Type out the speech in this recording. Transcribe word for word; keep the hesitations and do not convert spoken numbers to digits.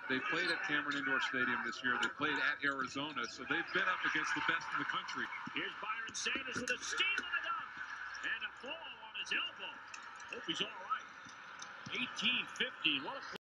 They played at Cameron Indoor Stadium this year. They played at Arizona, so they've been up against the best in the country. Here's Byron Sanders with a steal and a dunk. And a fall on his elbow. Hope he's all right. eighteen fifteen. What a